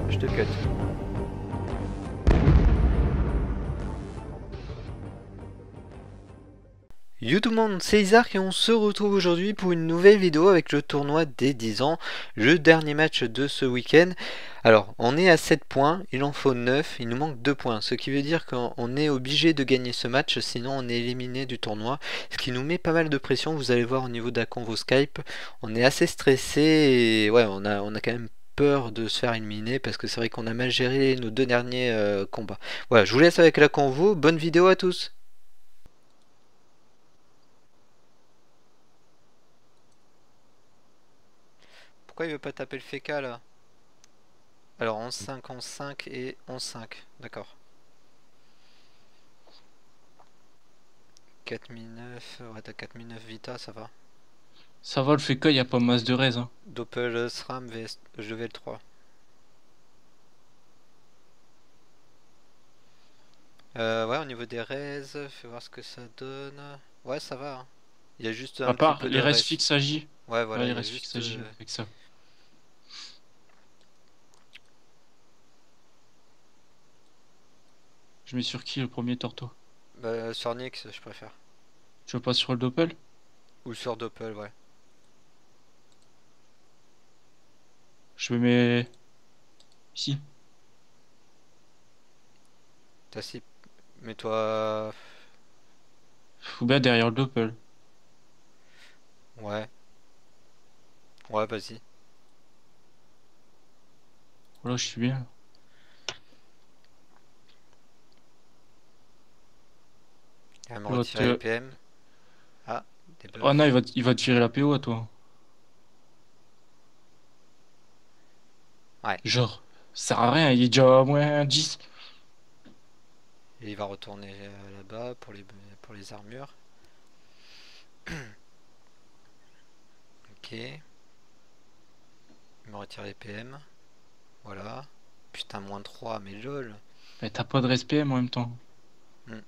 je te cut. Yo tout le monde, c'est Isaac et on se retrouve aujourd'hui pour une nouvelle vidéo avec le tournoi des 10 ans, le dernier match de ce week-end. Alors, on est à 7 points, il en faut 9, il nous manque 2 points, ce qui veut dire qu'on est obligé de gagner ce match, sinon on est éliminé du tournoi, ce qui nous met pas mal de pression, vous allez voir au niveau de la convo Skype, on est assez stressé et ouais, on a quand même peur de se faire éliminer parce que c'est vrai qu'on a mal géré nos deux derniers combats. Voilà, je vous laisse avec la convo, bonne vidéo à tous. Pourquoi il veut pas taper le FK là? Alors 11-5, 11-5 et 11-5, d'accord. 4009, ouais t'as 4009 Vita, ça va. Ça va, le FK, y a pas masse de raise. Hein. Doppel SRAM vs level 3. Ouais, au niveau des raises, fais voir ce que ça donne. Ouais, ça va. Hein. Il y a juste À un petit part peu de les raises reste. fixes AJ. Ouais, Ouais, voilà, les il y a raises fixes juste. AJ avec ça. Je mets sur qui le premier torto? Sur Nyx, je préfère. Tu veux pas sur le doppel? Ou sur Doppel, ouais. Je me mets ici. T'as si. Mets-toi. Ou bien derrière le doppel. Ouais. Ouais, vas-y. Voilà, je suis bien. Il va me Il va retirer les te... PM. Ah, Oh non, debuff. il va te virer la PO à toi. Ouais. Genre, ça sert à rien, il est déjà à moins 10. Et il va retourner là-bas pour les armures. Ok. Il me retire les PM. Voilà. Putain, moins 3, mais lol. Mais t'as pas de respect en même temps. Hmm.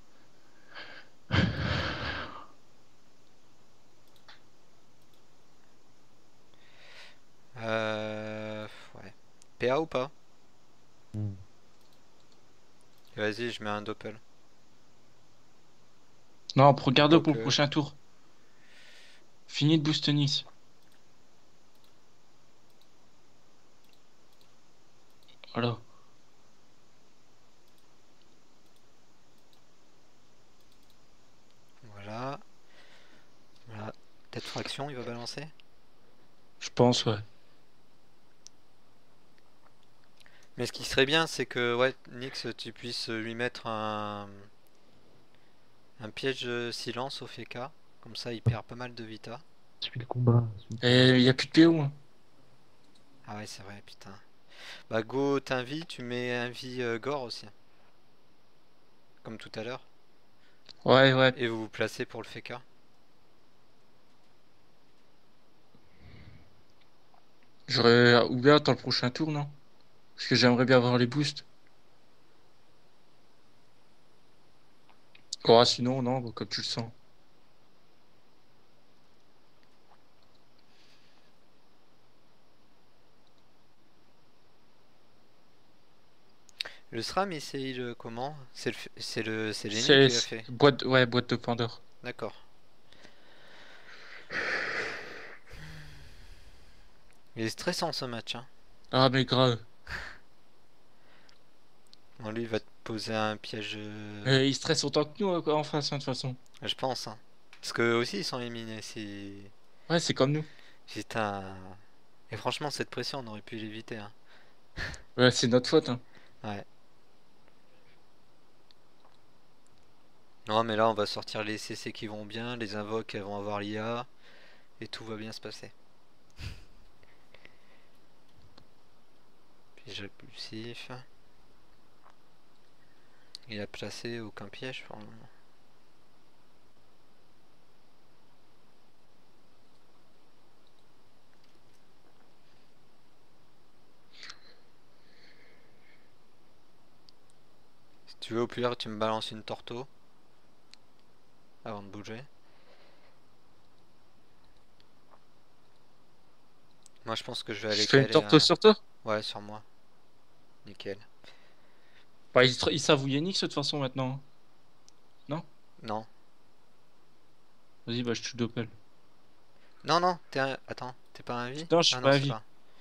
Ouais. PA ou pas? Vas-y, je mets un doppel. Non, regarde-le pour le Quoique. prochain tour. Fini de boost Nice. Voilà. Voilà. Voilà. Peut-être fraction, il va balancer. Je pense, ouais. Mais ce qui serait bien, c'est que, ouais, Nyx, tu puisses lui mettre un piège de silence au FK. Comme ça, il perd pas mal de vita. Suis le combat, suis le combat. Et il y a plus de PO. Hein. Ah ouais, c'est vrai, putain. Bah, go, t'invis, tu mets un vie gore aussi. Comme tout à l'heure. Ouais, ouais. Et vous vous placez pour le FK. J'aurais ouvert attends le prochain tour, non? Parce que j'aimerais bien avoir les boosts. Oh, sinon, non, bah, comme tu le sens. Le SRAM, il comment? C'est Lenny C'est qui l'a fait. boîte, ouais, boîte de Pandore. D'accord. Il est stressant ce match, hein. Ah, mais grave. Bon, lui, il va te poser un piège. Il stresse autant que nous quoi, en face, hein, de toute façon. Je pense, hein. Parce que aussi, ils sont éliminés. Si. Ouais, c'est comme nous. Putain. Et franchement, cette pression, on aurait pu l'éviter, hein. Ouais, c'est notre faute, hein. Ouais. Non, mais là, on va sortir les CC qui vont bien, les invoques, elles vont avoir l'IA, et tout va bien se passer. Piège impulsif. Il a placé aucun piège pour le moment. Si tu veux, au pire, tu me balances une torto. Avant de bouger. Moi, je pense que je vais Je aller fais une caler torte un. sur toi? Ouais, sur moi. nickel. Bah, ils savent où Yannick de toute façon maintenant. Non? Non. Vas-y, bah je te doppel. Non, non, t'es un... Attends, t'es pas un vie? Non, je suis Ah non, pas à c'est vie. pas.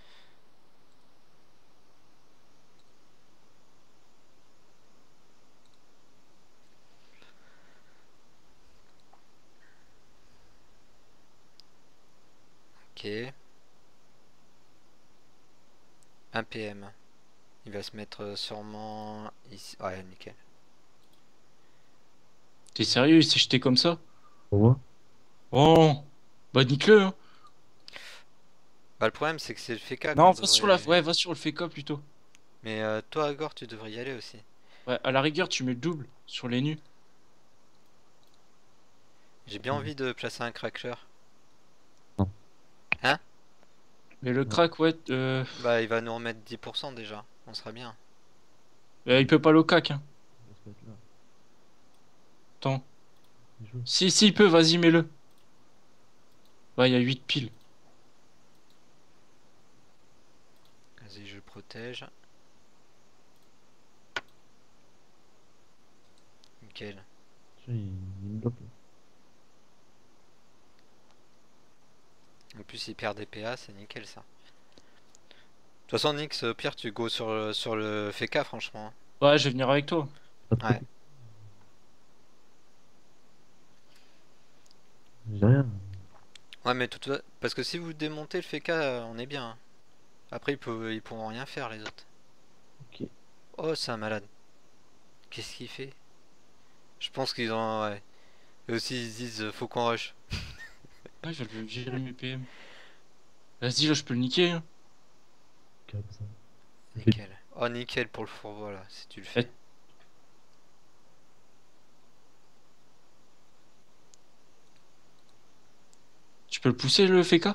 Ok. Un PM. Il va se mettre sûrement ici. Ouais, nickel. T'es sérieux, si j'étais comme ça? Au revoir. Oh! Bah nique-le, hein. Bah, le problème, c'est que c'est le FK qu'on Non, va sur la... devrait. Ouais, va sur le FK plutôt. Mais toi, Agor, tu devrais y aller aussi. Ouais, à la rigueur, tu mets le double sur les nus. J'ai bien Mhm. envie de placer un cracker. Non. Hein? Mais le Non. crack, ouais, Bah, il va nous remettre 10% déjà. On sera bien. il peut pas le cac, hein. Il va se mettre là. Attends. Il joue. Si, il peut, vas-y, mets-le. Ouais, il y a 8 piles. Vas-y, je le protège. Nickel. Tiens, il me bloque là. En plus, il perd des PA, c'est nickel ça. De toute façon, Nix, au pire, tu go sur le FK, franchement. Ouais, je vais venir avec toi. Pas de Ouais. côté. J'ai rien. Ouais, mais parce que si vous démontez le FK, on est bien, hein. Après, ils pourront rien faire, les autres. Ok. Oh, c'est un malade. Qu'est-ce qu'il fait? Je pense qu'ils ont... Ouais. Et aussi, ils se disent, faut qu'on rush. Ouais, je vais gérer mes PM. Vas-y, là, je peux le niquer, hein. Comme ça. Nickel. Oh, nickel pour le fourreau, là, si tu le fais. Eh, tu peux le pousser, le FK?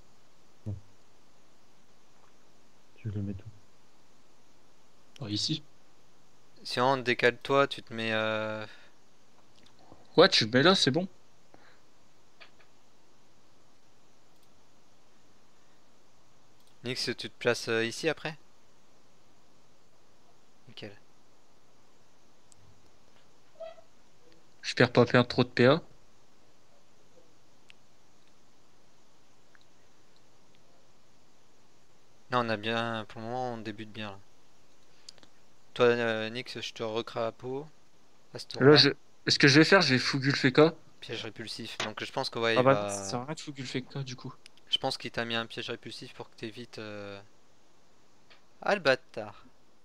Tu le mets tout. Bah, ici. Sinon, décale-toi, tu te mets... Ouais, tu le mets là, c'est bon. Nix, tu te places ici après? Nickel. J'espère pas perdre trop de PA. Là, on a bien... Pour le moment, on débute bien, là. Toi, Nix, je te recrapeau à ce Là, tour-là. ce que je vais faire, je vais fougu le FK. Piège répulsif. Donc, je pense que ouais, Ah il bah non, ça sert va... à rien de fougu le FK, du coup. Je pense qu'il t'a mis un piège répulsif pour que t'évites... Ah, le bâtard.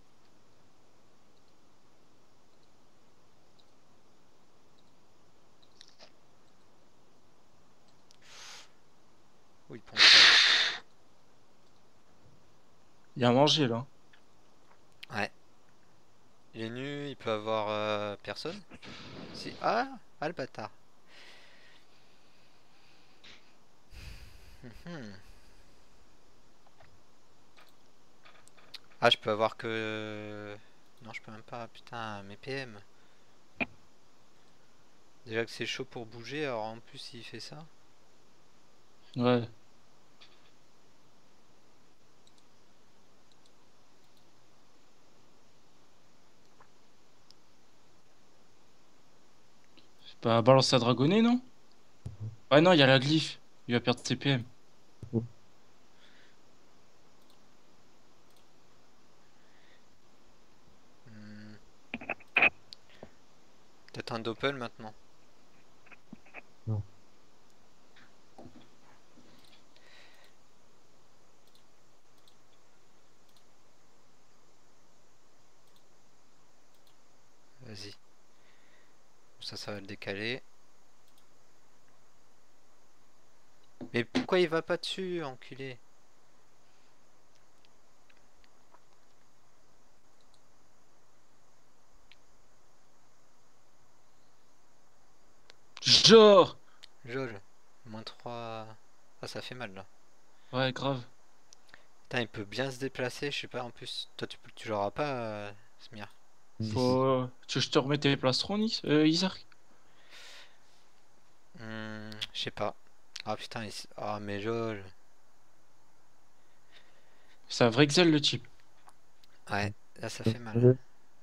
Oui, il pompe pas. Il y a à manger, là. Ouais. Il est nu, il peut avoir personne. Si... Ah, ah, le bâtard. Mhm. Ah, je peux avoir que... Non, je peux même pas. Putain, mes PM. Déjà que c'est chaud pour bouger, alors en plus, il fait ça. Ouais. Bah, balance à dragonner, non? Ouais, non, il y a la glyphe. Il va perdre ses PM. Hmm. Peut-être un doppel maintenant. Non. Vas-y. Ça va le décaler. Mais pourquoi il va pas dessus, enculé? Genre! Jol. Moins 3. Ah, ça fait mal là. Ouais, grave. Putain, il peut bien se déplacer, je sais pas, en plus. Toi, tu l'auras pas, Smir. Si. Faut... Tu veux que je te remette les plastrons, Isaac? Je sais pas. Ah putain, ah mais Jol. C'est un vrai Excel, le type. Ouais, Là, ça fait mal.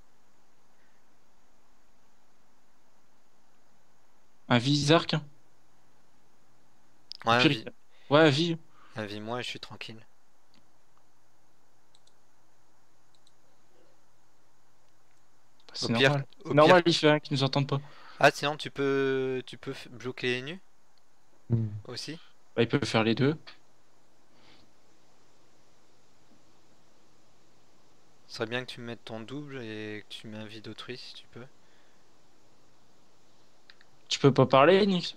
Un Vizark. Ouais, Au pire, ouais, vie. un vie moi et je suis tranquille. Au C'est pire, normal. au C'est pire. normal, il fait rien qu'ils nous entendent pas. Ah, sinon, tu peux bloquer les nus Hmm. aussi. Bah, il peut faire les deux. Ce serait bien que tu mettes ton double et que tu mets un vie d'autrui si tu peux. Tu peux pas parler, Nix?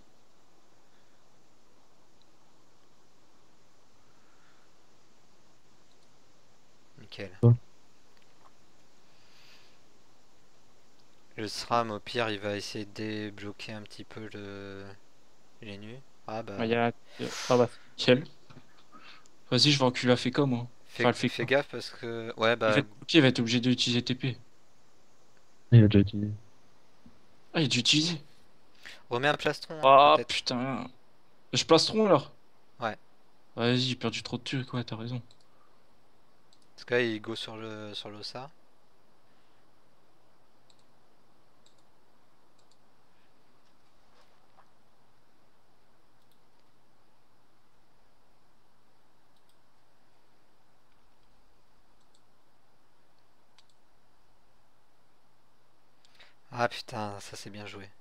Nickel. Quoi? Le SRAM, au pire, il va essayer de débloquer un petit peu les nus. Ah Ah, bah, ah bah, nickel. Vas-y, je vais enculer la Feka, moi. Enfin, le fais Feka. gaffe parce que... Ouais, Il va bah, être bloqué, il va être obligé d'utiliser TP. Il a déjà utilisé. Ah, il a dû utiliser. remets un plastron, hein, Ah, peut-être. putain. Je plastron, alors. Ouais. Vas-y, j'ai perdu trop de trucs, ouais, t'as raison. Parce que là, il go sur l'ossa. Ah putain, ça c'est bien joué.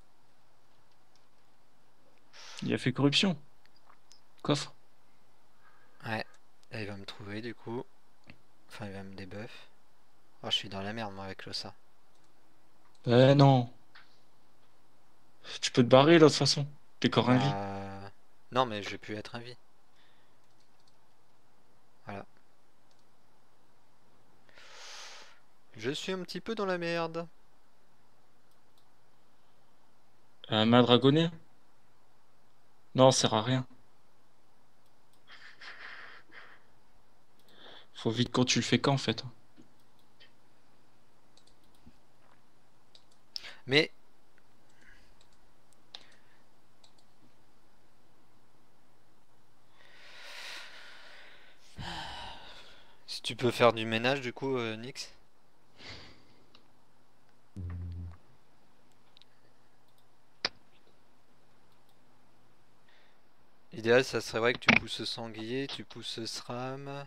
Il a fait corruption. Coffre. Ouais. Là, il va me trouver du coup. Enfin, il va me débuff. Oh, je suis dans la merde moi avec l'ossa. Non. Tu peux te barrer, là, de toute façon. T'es corps un vie. Bah... Non, mais je vais plus être un vie. Voilà. Je suis un petit peu dans la merde. Main dragonnée? Non, ça sert à rien. Faut vite quand tu le fais quand, en fait. Mais... Si tu peux faire du ménage du coup, Nix. Hmm. L'idéal, ça serait vrai que tu pousses Sanglier, tu pousses SRAM. De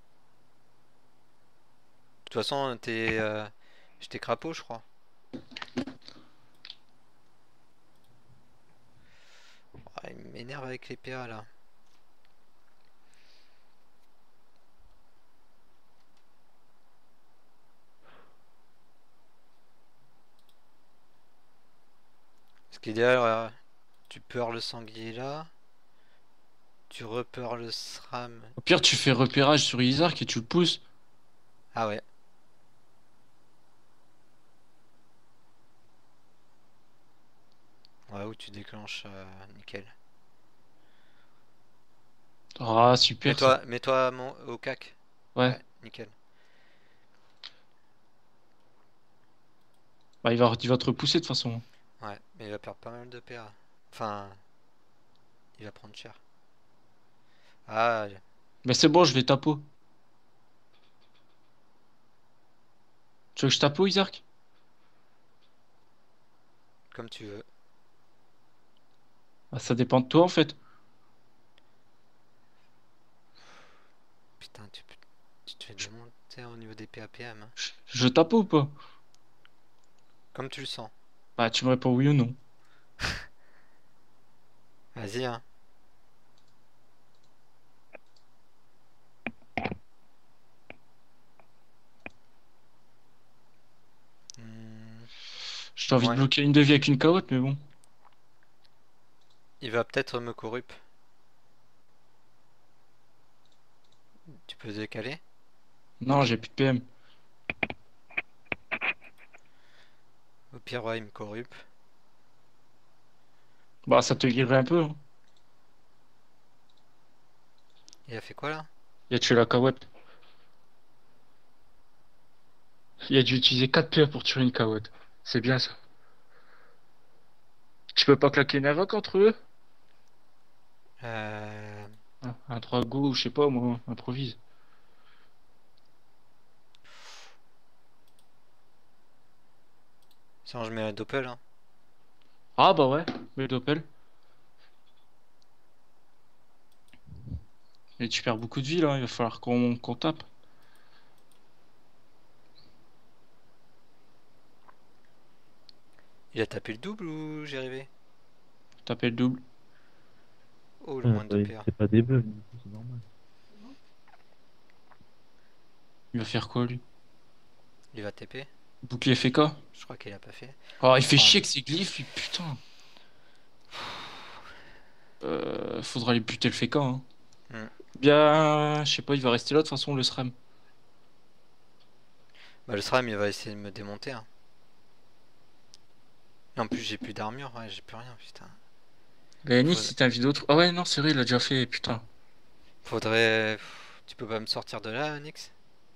toute façon, j'étais crapaud, je crois. Ah, il m'énerve avec les PA là. Parce qu'idéal, tu peurs le sanglier là. Tu repeurs le SRAM. Au pire, tu fais repérage sur Isark et tu le pousses. Ah ouais. Ouais, où tu déclenches, nickel. Ah, super, ça. Mets-toi au cac. Ouais. Ouais, nickel. Bah, il va te repousser, de toute façon. Ouais, mais il va perdre pas mal de PA. Enfin, il va prendre cher. Ah, Mais c'est bon, je vais tapo. Tu veux que je tapo, Isark? comme tu veux. Ah, ça dépend de toi, en fait. Putain, tu te fais démonter au niveau des PAPM, hein. Je tapo ou pas? Comme tu le sens. Bah, tu me réponds oui ou non. Vas-y, hein. Hmm, J'ai envie de ouais. bloquer une de vie avec une carotte, mais bon. Il va peut-être me corrup. Tu peux décaler. Non, j'ai plus de PM. Au pire, ouais, il me corrup. Bah, ça te guiderait un peu, hein. Il a fait quoi là? Il a tué la carotte. Il a dû utiliser 4 PA pour tuer une carotte. C'est bien ça. Tu peux pas claquer une invoque entre eux? Euh... Un 3 go, je sais pas moi, improvise. Sinon je mets un doppel, hein. Ah bah ouais, mais Doppel. Et tu perds beaucoup de vie là, il va falloir qu'on tape. Il a tapé le double ou j'y arrivé? Taper le double. Oh, le moins de 2 PA. C'est pas des bugs, du coup, c'est normal. Il va faire quoi lui? Il va TP. Bouclier FK. Je crois qu'il a pas fait. Oh, il fait Ah, chier que ses glyphes, lui, putain. Faudra lui buter le FK, hein. Hmm. Bien, je sais pas, il va rester là de toute façon, le SRAM. Bah, le SRAM il va essayer de me démonter, hein. Et en plus j'ai plus d'armure, ouais, j'ai plus rien, putain. Mais Nick, Faudrait... c'était un vidéo. Ah ouais, non, c'est vrai, il a déjà fait, putain. Faudrait... Tu peux pas me sortir de là, Nix?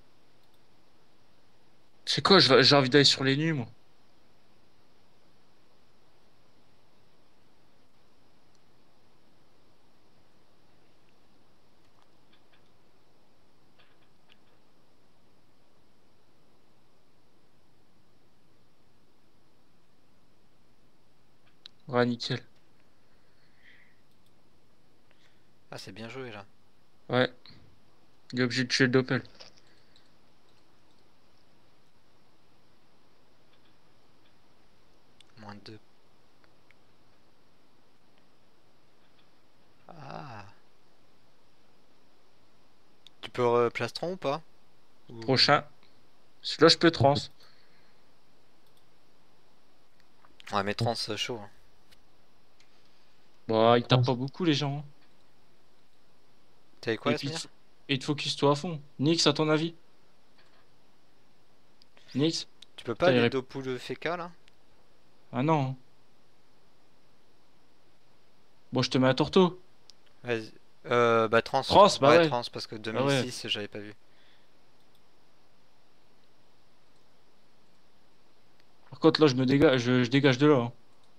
C'est quoi, j'ai envie d'aller sur les nus, moi. Ouais, nickel. Ah, c'est bien joué là. Ouais, il est obligé de tuer le Doppel. Moins de 2. Ah. Tu peux plastron ou pas? Ou... Prochain. Celui-là, je peux trans. Ouais, mais trans chaud, hein. Bah, il tape Trans. pas beaucoup, les gens, hein. T'avais quoi, Et puis, Asmir? et te focus-toi à fond. Nix, à ton avis? Nix? Tu peux pas Putain, aller dopu le FK là? Ah non, hein. Bon, je te mets à Torto. Vas-y. Bah trans. Trans, bah Ouais, ouais. trans parce que Bah ouais. 2006 j'avais pas vu. Par contre, là, je me dégage, je dégage de là, hein.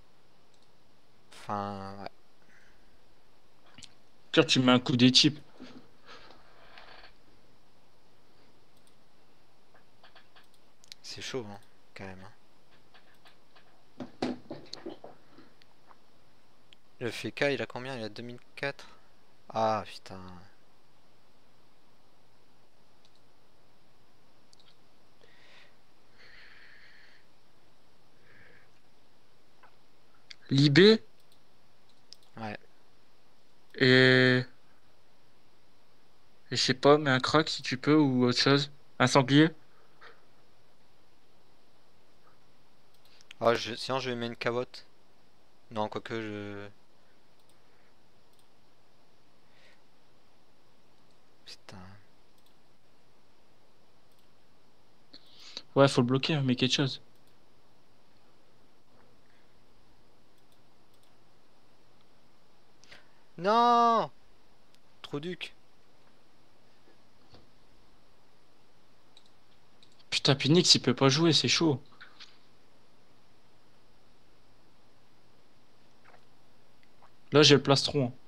Enfin, ouais. Tiens, tu me mets un coup des types. C'est chaud, hein, quand même, hein. Le FK il a combien? Il a 2004? Ah putain. Libé Ouais. et... et je sais pas, mais un crack si tu peux ou autre chose. Un sanglier. Ah, sinon je vais mettre une cavotte. Non, quoique je... Putain. Ouais, faut le bloquer, hein, mais quelque chose. Non! Trop duc. Putain, puis Nix, il peut pas jouer, c'est chaud. Là, j'ai le plastron, hein.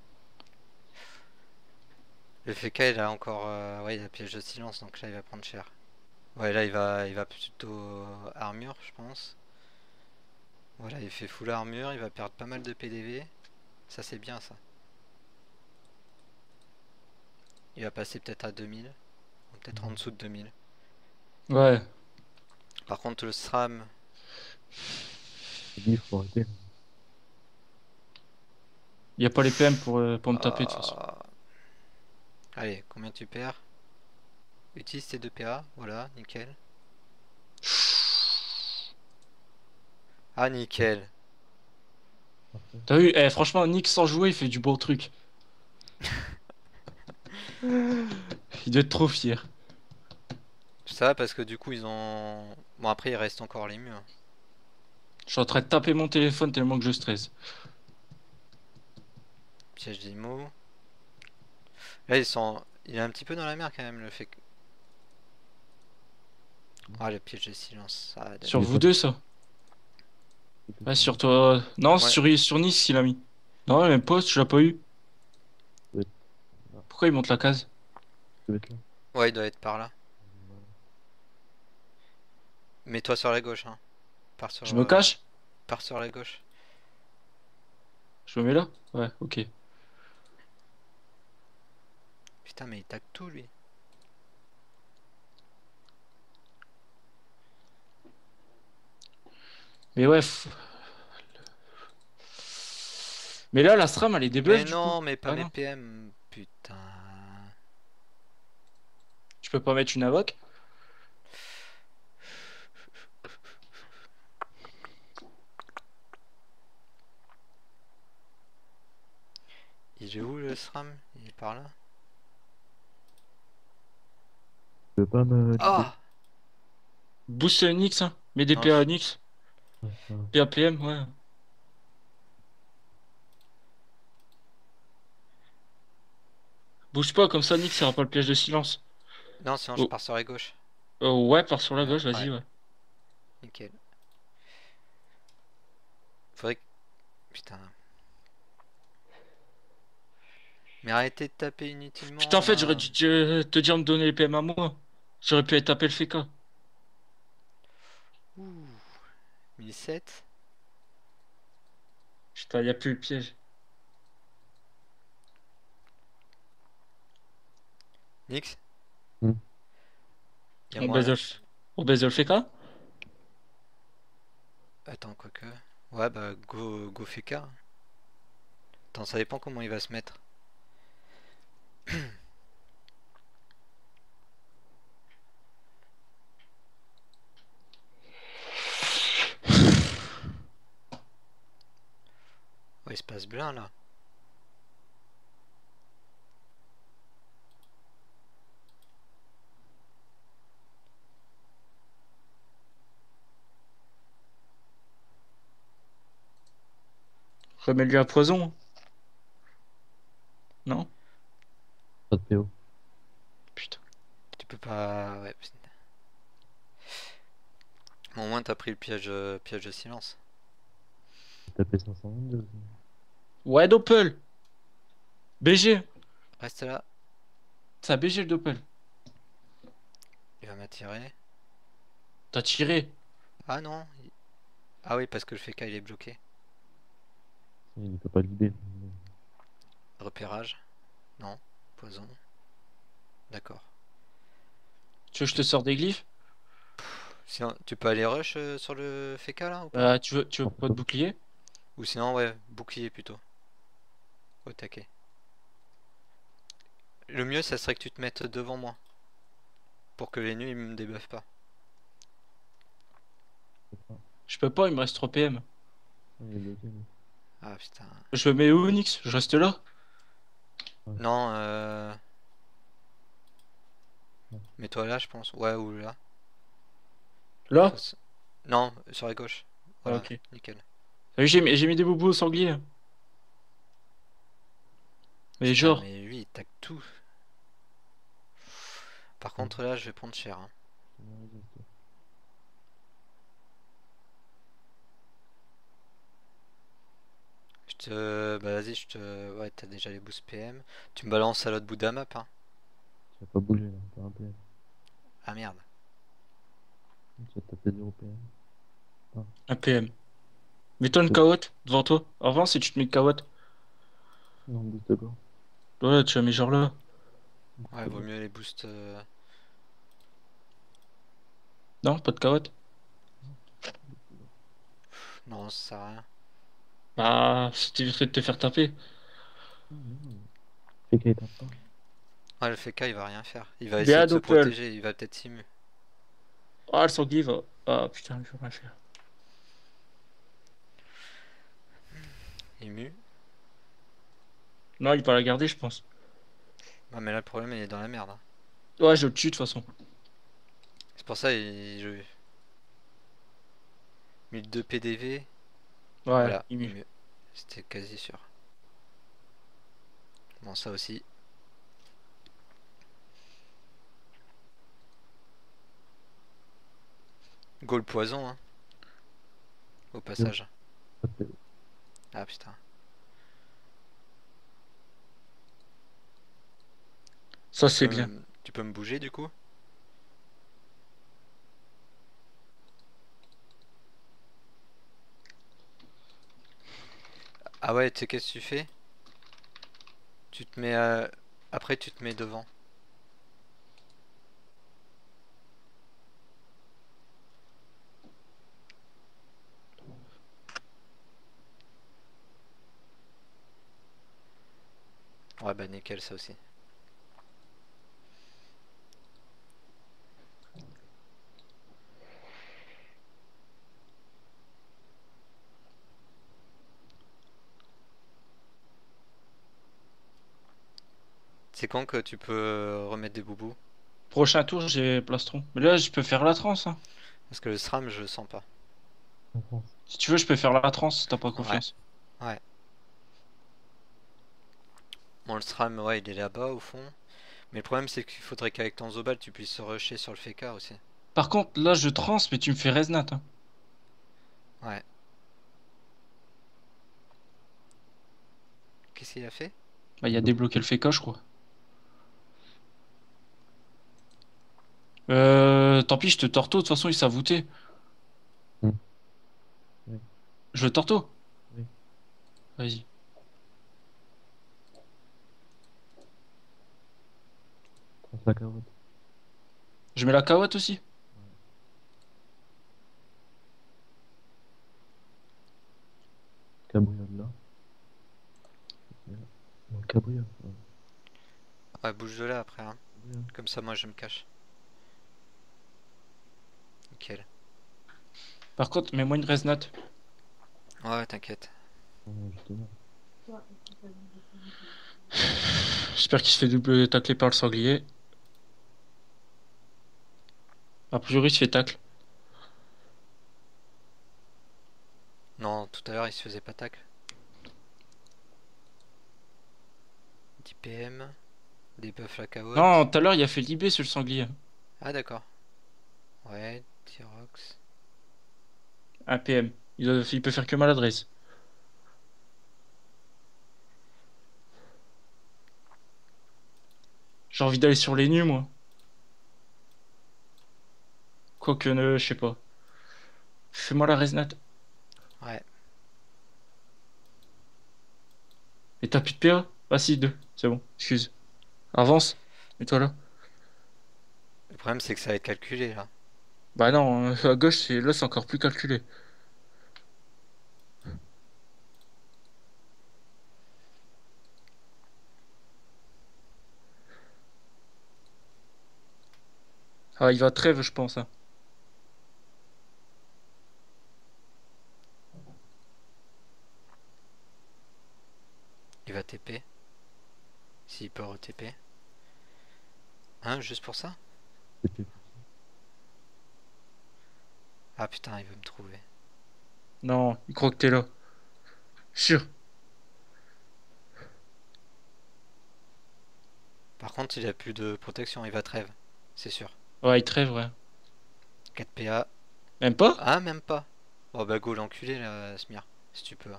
Le FK il a encore... Ouais, il a piège de silence, donc là il va prendre cher. Ouais, là il va plutôt armure, je pense. Voilà, il fait full armure, il va perdre pas mal de PDV. Ça c'est bien ça. Il va passer peut-être à 2000. Ou peut-être en dessous de 2000. Ouais. Par contre le SRAM... Il faut arrêter. Y a pas les PM pour me taper, de toute façon. Ah. Allez, combien tu perds? Utilise tes 2 PA, voilà, nickel. Ah, nickel. Parfait. T'as vu? Eh, franchement, Nix sans jouer, il fait du bon truc. Il doit être trop fier. Ça parce que du coup ils ont... Bon après il reste encore les murs. Je suis en train de taper mon téléphone tellement que je stresse. Piège d'IMO. Là ils sont... Il est un petit peu dans la mer quand même le fait que... Ah le piège de silence, ça a Sur Il est vous pas- deux, ça? Ouais, sur toi. Non, Ouais. sur Nice, il a mis. Non, même pas, tu l'as pas eu. Ouais. Pourquoi il monte la case? Ça va être là. Ouais, il doit être par là. Voilà. Mets-toi sur la gauche, hein. Pars sur, Je me cache? pars sur la gauche. Je me mets là? Ouais, ok. Putain, mais il tac tout lui. Mais ouais. Mais là, la stram, elle est Mais débuff du coup. non, mais pas Ah mes non. PM. Putain. Tu peux pas mettre une invoque? Il est où le SRAM? Il est par là? Tu veux pas me l'idée? Ah! Boost Nyx, hein. Mets des Non, PA Nyx. Ouais, ça va. PA PM, ouais. Bouge pas, comme ça, Nyx, ça aura pas le piège de silence. non, sinon je Oh, pars sur la gauche. oh, ouais, pars sur la gauche, Ouais, vas-y, ouais. nickel. Faudrait que... Putain. Mais arrêtez de taper Putain, en inutilement fait, j'aurais là. dû te dire de me donner les PM à moi. J'aurais pu aller taper le FK. Ouh. 1007. Putain, y a plus le piège. Nix? Hmm. Y'a On moi baise là. le, on baise le FK? Attends, quoique. Ouais, bah, go FK. Attends, ça dépend comment il va se mettre. Ouais, il se passe bien là. Remets-lui à poison. Non? Pas de PO. Putain. Tu peux pas. Ouais. Bon, au moins t'as pris le piège de silence. J'ai tapé 522 aussi. Ouais, Doppel. BG. Reste là. Ça a BG le Doppel. Il va m'attirer. T'as tiré. Ah non. Ah oui, parce que le FK il est bloqué. Il peut pas l'idée. Repérage. Non. Poison. D'accord. Tu veux que je te sors des glyphes? Sinon, tu peux aller rush sur le FK là ou pas? Tu veux pas de bouclier? Ou sinon, ouais, bouclier plutôt. Au taquet. Le mieux, ça serait que tu te mettes devant moi. Pour que les nuits ils me débuffent pas. Je peux pas, il me reste 3 PM. Il est bloqué, lui. Ah putain. Je me mets où, Nyx? Je reste là? Non, Ouais. mets-toi là, je pense. Ouais, ou là. Là? Non, sur la gauche. Ah, Voilà, ok. nickel. Ah oui, j'ai mis des boubous au sanglier. Mais Putain, genre. mais lui, il tac tout. Par contre, là, je vais prendre cher. Hein. Je te... Bah vas-y, je te... Ouais, t'as déjà les boosts PM. Tu me balances à l'autre bout de la map, hein. Tu vas pas bouger là, t'as un PM. Ah merde. Tu vas taper 0 PM. Un PM. Mets-toi une carotte devant toi. Avant, si tu te mets une carotte. Non, boost de gore. Ouais, tu la mets genre là. Ouais, vaut mieux les boosts... Non, pas de carotte. Non, ça sert à rien. Bah, c'était de te faire taper. Fais qu'il tape pas. Ouais, le FK, il va rien faire. Il va essayer Bien de se Doppel. protéger, il va peut-être simu. Ah, le sanglier va. Ah putain, je vais rien faire. Ému. Non, il va la garder, je pense. Ah, mais là, le problème, il est dans la merde. Hein. Ouais, je le tue de toute façon. C'est pour ça, je... 1002 PDV. Ouais, Voilà, il mue. ému. C'était quasi sûr. Bon, ça aussi. Go le poison, hein. Au passage. Pas de PO. Ah putain. Ça, c'est bien. Tu peux me bouger, du coup? Ah ouais, tu sais qu'est-ce que tu fais? Tu te mets après tu te mets devant. Ouais bah nickel ça aussi. C'est quand que tu peux remettre des boubous? Prochain tour, j'ai plastron. Mais là, je peux faire la transe, hein. Parce que le SRAM je le sens pas. En France. Si tu veux, je peux faire la transe si t'as pas Ouais, confiance. ouais. Bon le SRAM ouais il est là-bas au fond. Mais le problème c'est qu'il faudrait qu'avec ton Zobal tu puisses rusher sur le FK aussi. Par contre, là, je trans, mais tu me fais Resnat, hein. Ouais. Qu'est-ce qu'il a fait? Bah, il y a débloqué le FK, je crois. Tant pis, je te torto, de toute façon, il s'est voûté. Hmm. Oui, Je le torto. oui. Vas-y. Trans la carotte. Je mets la carotte aussi. Cabriole là. Et là. Non, cabriole. Ouais. Ouais bouge de là après hein. Cabriole. Comme ça moi je me cache. Nickel. Par contre, mets-moi une Resnat. Ouais t'inquiète. Non, justement. J'espère qu'il se fait double tacler par le sanglier. A priori, il se fait tacle. Non tout à l'heure il se faisait pas tacle. 10 PM. Debuff la Non, carotte. tout à l'heure, il a fait libé sur le sanglier. Ah d'accord. Ouais, Tyrox. 1 PM. Il peut faire que maladresse. J'ai envie d'aller sur les nus, moi. Quoique, je sais pas. Fais-moi la Resnat. Ouais. Et t'as plus de PA? Ah si, 2. C'est bon, excuse. Avance. Et toi là? Le problème c'est que ça va être calculé là. Bah non, à gauche, là, c'est encore plus calculé. Ah, il va trêve, je pense, hein. Il va TP. S'il peut re-TP. Hein, juste pour ça? C'est fait. Ah putain, il veut me trouver. Non, il croit que t'es là. Sûr. Par contre, il a plus de protection, il va trêve. C'est sûr. Ouais, il trêve, ouais. 4 PA. Même pas? Ah, même pas. Oh bah go l'enculé là, Smir. Si tu peux. Hein.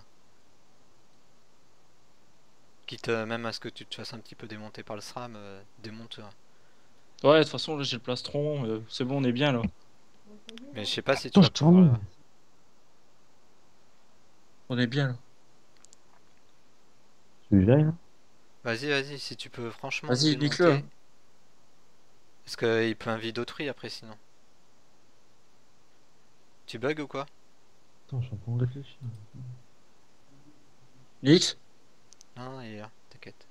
Quitte même à ce que tu te fasses un petit peu démonter par le SRAM, démonte. Ouais, de toute façon, là, j'ai le plastron. C'est bon, on est bien, là. Mais je sais pas si tu Attends, vas je t'en pouvoir. mets. On est bien, là. Tu veux que j'aille là? Vas-y, vas-y, si tu peux franchement me Vas-y, nique-le, démonter. hein. Parce qu'il peut inviter d'autrui après sinon. Tu bugs ou quoi? Attends, je suis en train de réfléchir. Nix? Non, non, il est là, t'inquiète.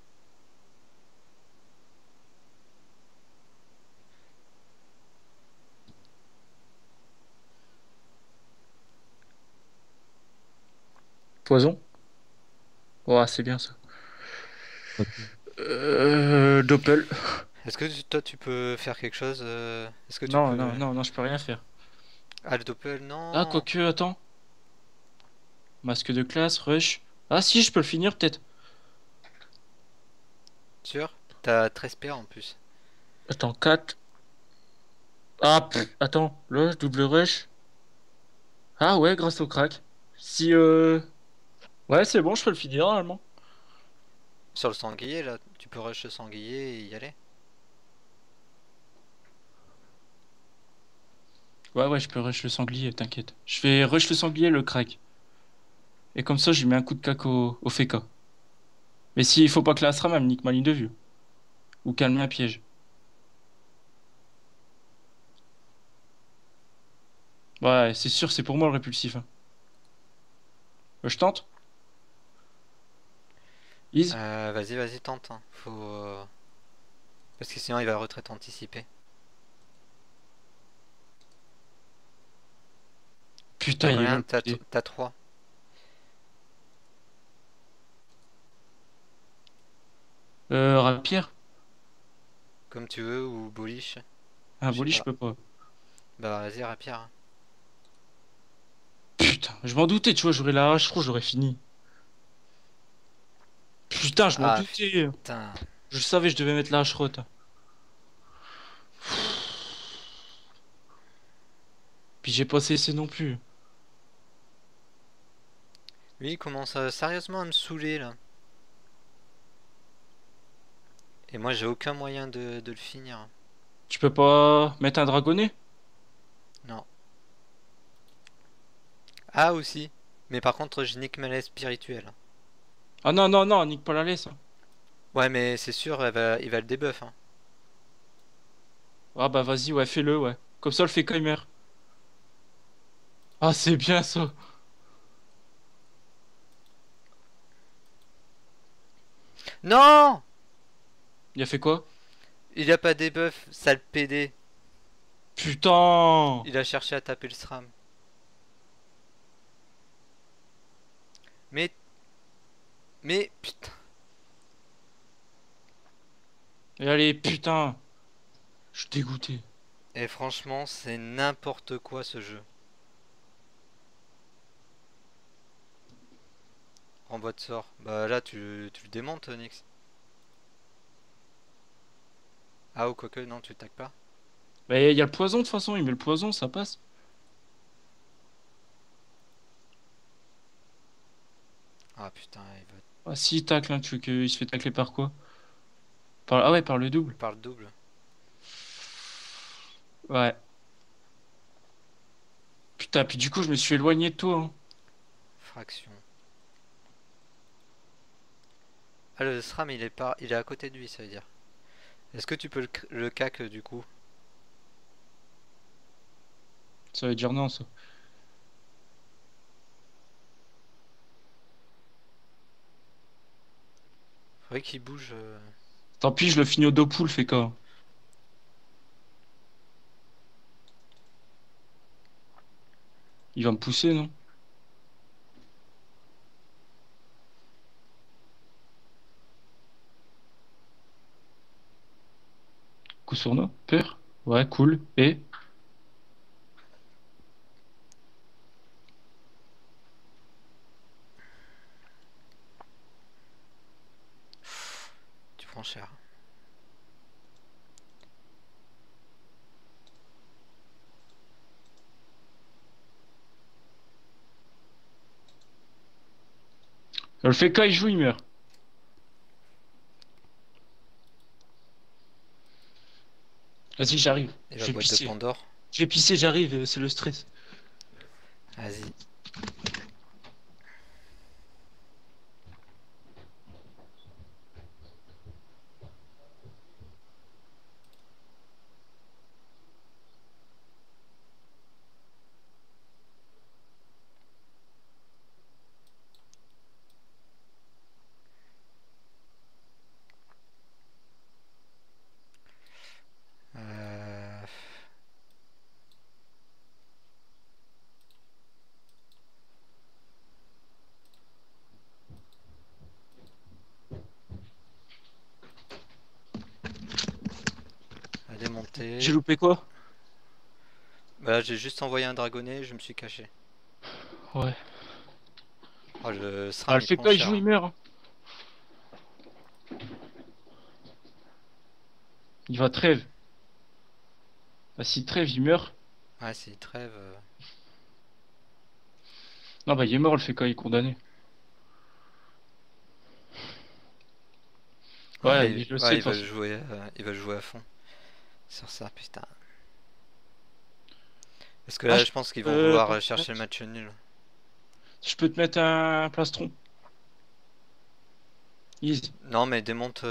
Poison? Ouais, c'est bien, ça. Pas tout. Doppel. Est-ce que toi tu peux faire quelque chose Est-ce que tu Non, peux. non, non, non, je peux rien faire. Ah, le doppel, Ah, non! quoique, attends. Masque de classe, rush. Ah, si, je peux le finir, peut-être. Sûr? T'as 13 PA en plus. Attends, 4. Ah, attends, le double rush. Ah, ouais, grâce au crack. Si, Ouais, c'est bon, je peux le finir, normalement. Sur le sanglier, là, tu peux rush le sanglier et y aller. Ouais, ouais, je peux rush le sanglier, t'inquiète. Je fais rush le sanglier, le crack. Et comme ça, je lui mets un coup de cac au Feka. Mais s'il faut pas que la Asram elle me nique ma ligne de vue. Ou qu'elle met un piège. Ouais, c'est sûr, c'est pour moi le répulsif, hein. Je tente? Ease? Vas-y, vas-y, tente, hein. Faut... Parce que sinon il va retraite anticipée. Putain, T'as il est long combien? le PD. T'as 3. Rapière? Comme tu veux, ou boliche. Un Je sais volley, je pas. peux pas. Bah vas-y, rapière. Putain, je m'en doutais, tu vois, j'aurais la hache rouge, j'aurais fini. Putain, je m'en Ah doutais. putain. Je savais, je devais mettre la hache rote. Puis j'ai pas cessé non plus. Lui il commence sérieusement à me saouler là. Et moi j'ai aucun moyen de le finir. Tu peux pas mettre un dragonnet? Non. Ah aussi. Mais par contre je nique ma laisse spirituelle. Ah non, non, non, nique pas la laisse, hein. Ouais mais c'est sûr il va le debuff hein. Ah bah vas-y, ouais, fais-le, ouais. Comme ça, le fait quand il meurt. Ah, c'est bien ça. Non. Il a fait quoi? Il a pas debuff, sale PD. Putain! Il a cherché à taper le SRAM. Mais... Mais... Putain. Et allez, putain! Je suis dégoûté. Et franchement c'est n'importe quoi ce jeu. Renvoi de sort. Bah là tu le démontes Nyx. Ah ou quoique non tu le taques pas. Bah, il y a le poison de toute façon, il met le poison, ça passe. Ah putain il va... Ah, si, il tacle, hein, tu veux qu'il se fait tacler par quoi? Ah ouais, par le double. Par le double. Ouais. Putain, puis du coup, je me suis éloigné de toi, hein. Fraction. Ah le SRAM il est pas... il est à côté de lui ça veut dire. Est-ce que tu peux le cac du coup? Ça veut dire non, ça. Faudrait qu'il bouge. Tant pis, je le finis au dos poule, fait quoi? Il va me pousser, non? Coup sur nous? Peur? Ouais, cool. Et? Tu prends cher. Le fait il joue, il meurt. Vas-y, j'arrive. Et Je la vais boîte de pisser. Pandore. Je vais pisser, j'arrive, c'est le stress. Vas-y. Euh... À J'ai démonter. loupé quoi? Bah là j'ai juste envoyé un dragonnet et je me suis caché. Ouais. Oh le Ah, SRAM le il fait prend il cher joue, hein. il meurt, hein. Il va trêve. Bah, s'il trêve, il meurt. Ouais s'il trêve... Non, bah, il est mort, le fait il est condamné. Ouais, Ouais, il le sait, ouais de toute façon. il va jouer à fond. Sur ça putain. Parce que Ah, là je pense qu'ils vont par vouloir chercher le contre, match nul. Je peux te mettre un plastron. Easy. Non, mais démonte.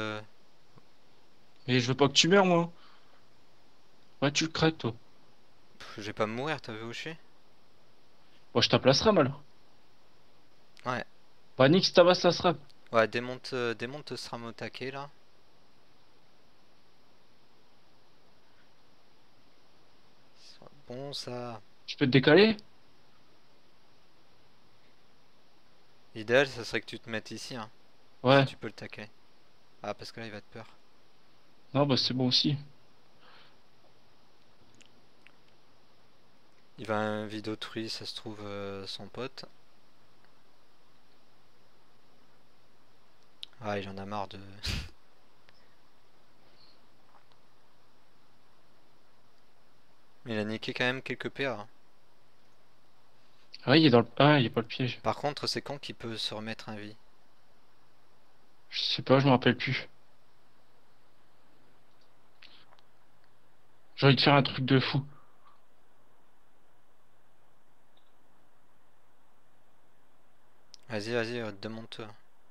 Et je veux pas que tu meurs, moi. Ouais, tu le craques, toi. Je vais pas mourir, t'as vu où je suis? Bon, je tape alors. Ouais. Bah, Nix, tabasse la SRAM. Ouais, démonte Sramotake là. Bon, ça. Je peux te décaler? L'idéal, ça serait que tu te mettes ici, hein. Si Ouais. tu peux le taquer. Ah, parce que là, il va te peur. Non, bah, c'est bon aussi. Il va inviter d'autrui, ça se trouve, son pote. Ah, il en a marre de. Mais il a niqué quand même quelques PA, hein. Ah, il est dans le... Ah, il y a pas le piège. Par contre, c'est quand qu'il peut se remettre un vie? Je sais pas, je me rappelle plus. J'ai envie de faire un truc de fou. Vas-y, vas-y, démonte-toi.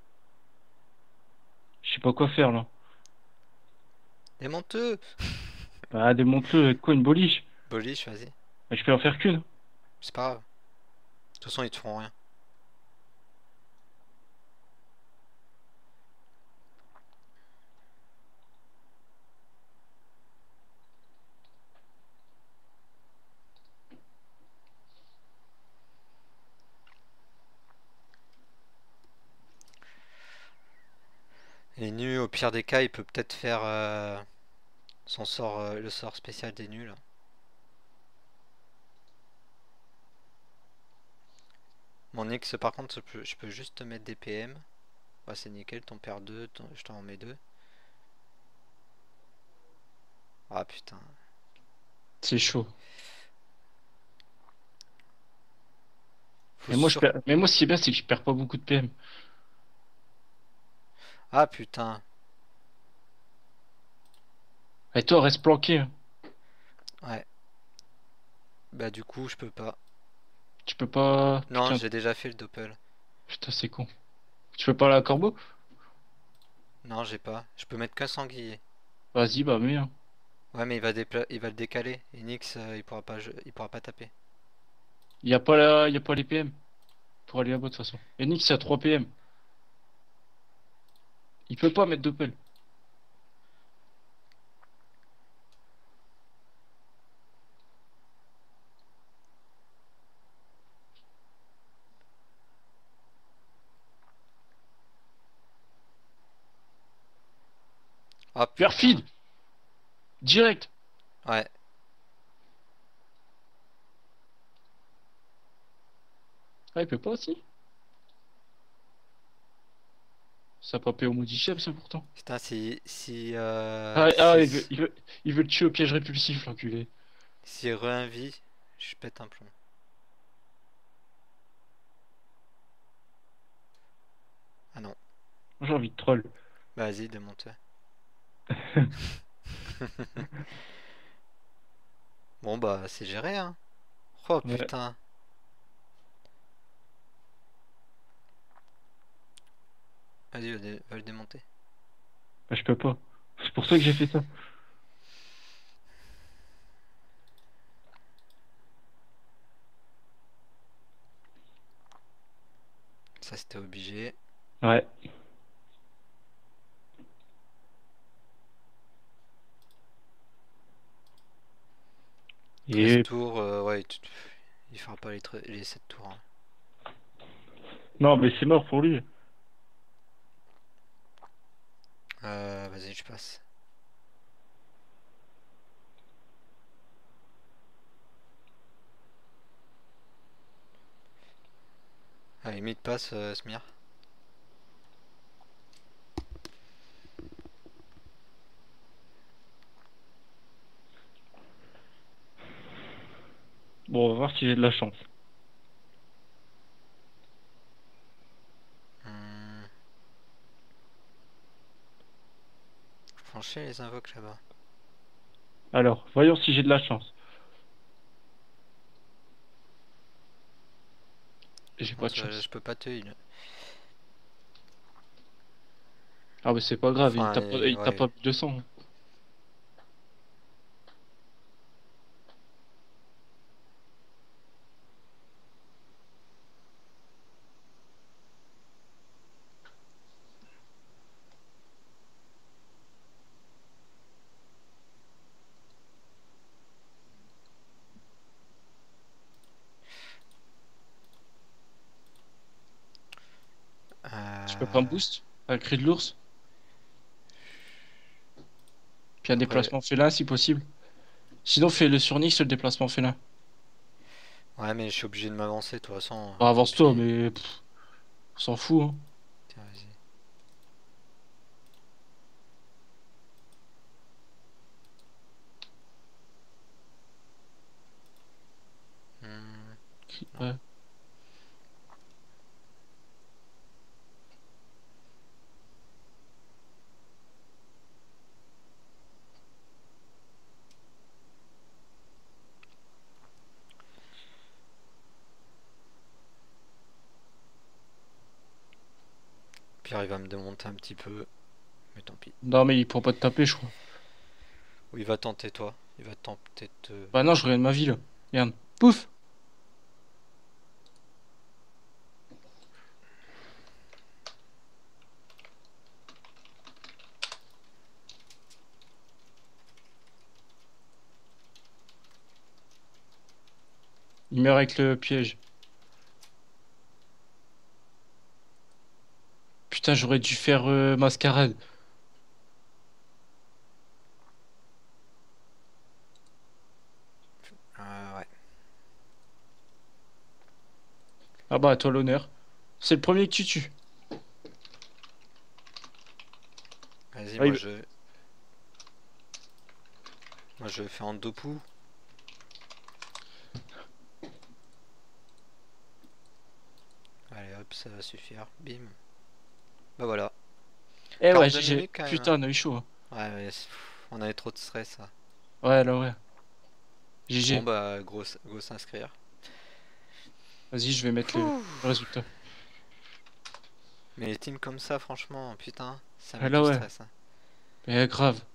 Je sais pas quoi faire, là. Démonte-le! Bah, démonte-le avec quoi, une boliche? Boliche, vas-y. Bah, je peux en faire qu'une. C'est pas grave. De toute façon, ils te feront rien. Et nu, au pire des cas, il peut peut-être faire son sort, le sort spécial des nuls. Mon X, par contre, je peux juste te mettre des PM. Ouais, c'est nickel, t'en perds deux, je t'en remets deux. Ah putain. C'est chaud. Faut Mais moi, je sur... perds... Mais moi, ce qui est bien, c'est que je perds pas beaucoup de PM. Ah putain. Et toi, reste planqué, hein. Ouais. Bah du coup, je peux pas. Tu peux pas... Non, Putain, j'ai déjà fait le doppel. putain, c'est con. Tu peux pas aller à Corbeau? Non, j'ai pas. Je peux mettre qu'un sanglier. Vas-y, bah, mets, hein. Ouais, mais il va le décaler. Et Nix, il pourra pas taper. Y a pas les PM pour aller là-bas, de toute façon. Et Nix, il a 3 PM. Il peut pas mettre de pelle. Ah putain. Perfide! Direct! Ouais. Ah, il peut pas aussi? Ça a pas payé au modifiable, ça, pourtant. Putain, Ah, il veut le tuer au piège répulsif, l'enculé. si re-invie, je pète un plomb. Ah non. J'ai envie de troll. Bah, vas-y, démonte. Bon bah, c'est géré, hein. Oh Ouais, putain. Vas-y, va le démonter. bah, je peux pas. C'est pour ça que j'ai fait ça. Ça, c'était obligé. Ouais. 13 Et... tours, ouais, il fera pas les 7 tours, hein. Non, mais c'est mort pour lui. Vas-y, je passe. Allez, mid passe, Smir. Bon, on va voir si j'ai de la chance. Hmm. Franchir les invoques là-bas. Alors, voyons si j'ai de la chance. J'ai pas de Je chance. peux pas te heal. Ah bah c'est pas grave, Enfin, il t'a ouais. pas mis 200. Tu peux prendre Euh, boost avec cri de l'ours. Puis un Après, déplacement félin si possible. Sinon fais le sur Nyx le déplacement félin. ouais, mais je suis obligé de m'avancer, de toute façon. Bah, Tant avance-toi, pis. mais on s'en fout, hein. Tiens, vas-y. Hmm, non. Ouais. Pierre, il va me démonter un petit peu. Mais tant pis. Non mais il pourra pas te taper, je crois. Ou il va tenter, toi. Il va tenter de te... Bah non, je regarde ma vie là. Regarde. Pouf! Il meurt avec le piège. Putain, j'aurais dû faire mascarade. Ouais. Ah bah, à toi l'honneur. C'est le premier que tu tues. Vas-y, Ah, Moi, je fais en Dopu. Allez, hop, ça va suffire. Bim. Bah voilà. Eh ouais, Carte de GG. mimique, quand même, hein. Putain, on a eu chaud, hein. Ouais, mais on avait trop de stress, là. Ouais, là, ouais. Bon, GG. bah, go s'inscrire. Vas-y, je vais mettre le Pouh. résultat. Mais les teams comme ça, franchement, putain, ça Ah met là, du ouais. stress, hein. Eh, grave.